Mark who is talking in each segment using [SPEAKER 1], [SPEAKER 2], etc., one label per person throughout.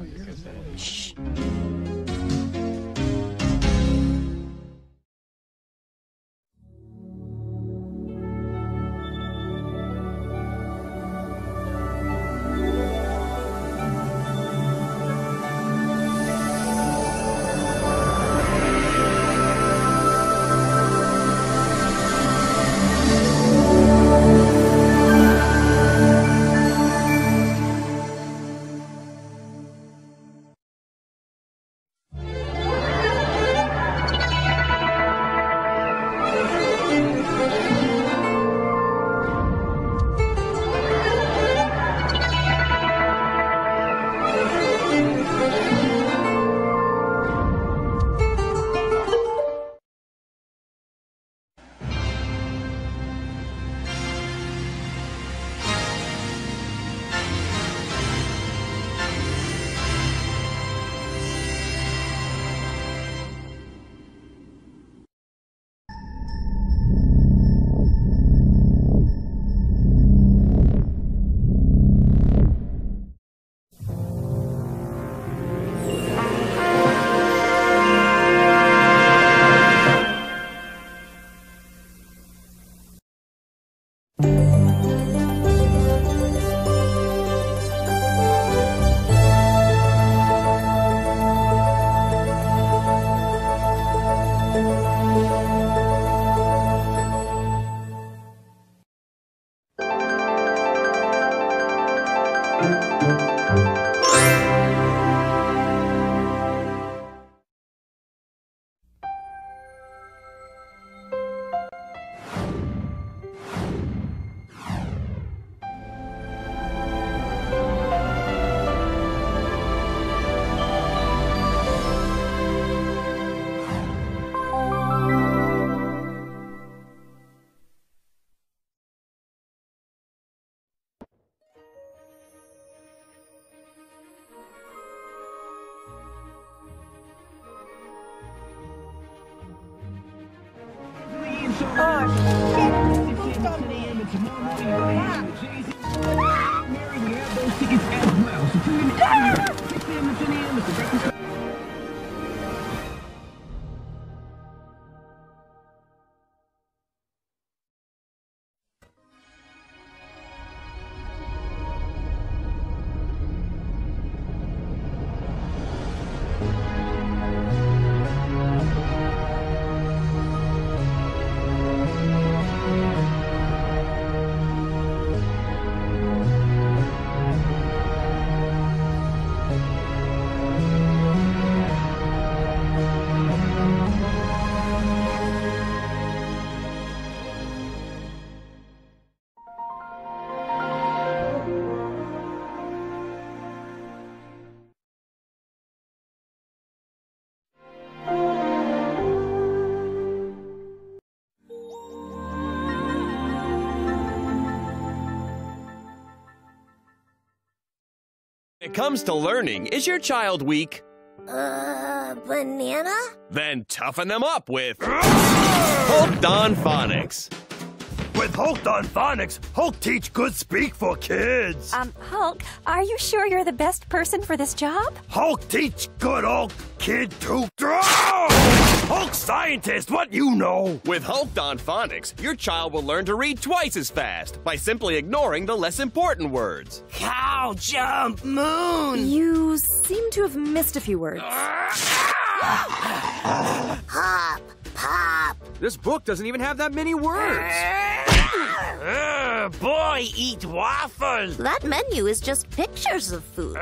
[SPEAKER 1] Shh.
[SPEAKER 2] When it comes to learning, is your child weak?
[SPEAKER 3] Banana?
[SPEAKER 2] Then toughen them up with Hulk on Phonics.
[SPEAKER 4] With Hulk on Phonics, Hulk teach good speak for kids.
[SPEAKER 3] Hulk, are you sure you're the best person for this job?
[SPEAKER 4] Hulk teach good Hulk kid to draw. Hulk scientist, what you know?
[SPEAKER 2] With Hulk on Phonics, your child will learn to read twice as fast by simply ignoring the less important words.
[SPEAKER 4] Cow, jump, moon.
[SPEAKER 5] You seem to have missed a few words.
[SPEAKER 3] Pop, pop.
[SPEAKER 6] This book doesn't even have that many words.
[SPEAKER 4] Boy, eat waffles.
[SPEAKER 3] That menu is just pictures of food.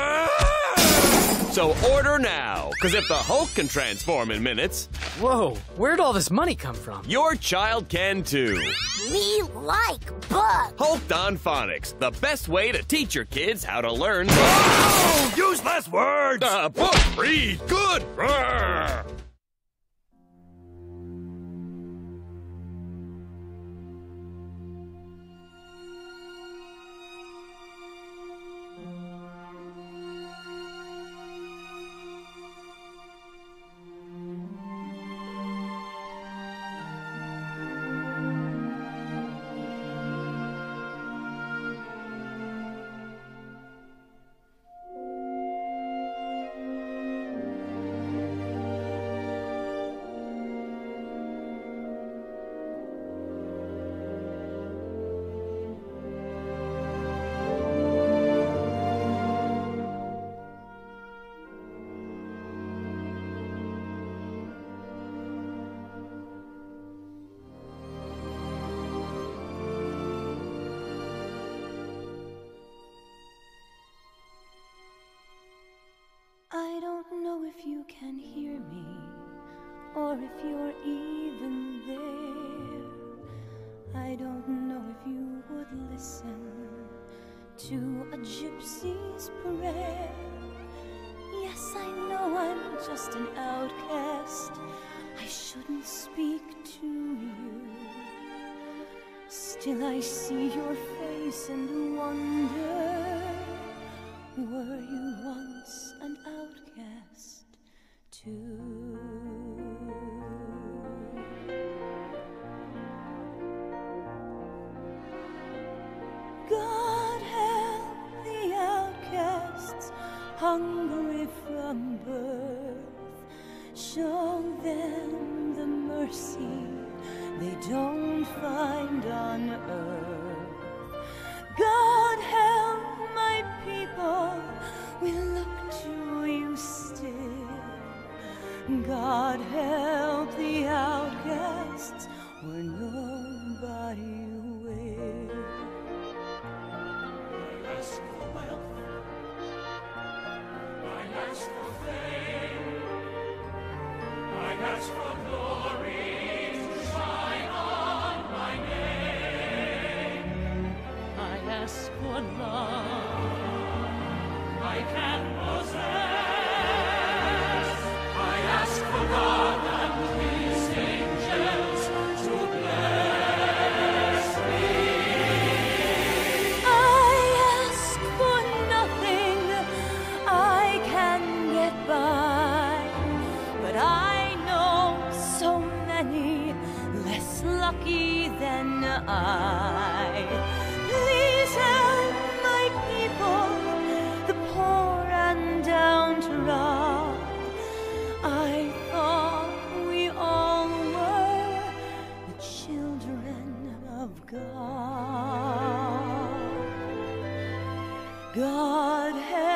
[SPEAKER 2] So order now, because if the Hulk can transform in minutes,
[SPEAKER 6] Whoa, where'd all this money come from?
[SPEAKER 2] your child can too.
[SPEAKER 3] Me like books.
[SPEAKER 2] Hulk on Phonics, the best way to teach your kids how to learn.
[SPEAKER 4] Oh, use less words.
[SPEAKER 2] Book, read, good. Roar.
[SPEAKER 1] if you're even there. I don't know if you would listen to a gypsy's prayer. Yes, I know I'm just an outcast. I shouldn't speak to you. Still I see your face and wonder, were you once an outcast too? God help the outcasts, hungry from birth. Show them the mercy they don't find on earth. God help my people, we look to you still. God help the outcasts where nobody will.
[SPEAKER 7] I ask for wealth, I ask for fame, I ask for glory to shine on my name.
[SPEAKER 1] I ask for love
[SPEAKER 7] I can possess. I ask for God and His angels to bless me.
[SPEAKER 1] I ask for nothing, I can get by, but I know so many less lucky than I. Please help my people, the poor and downtrodden. I thought we all were the children of God. God help